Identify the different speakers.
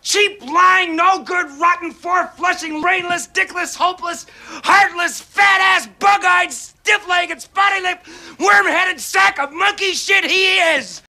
Speaker 1: cheap, lying, no good, rotten, four-flushing, brainless, dickless, hopeless, heartless, fat-ass, bug-eyed, stiff-legged, spotty-lipped, worm-headed sack of monkey shit he is!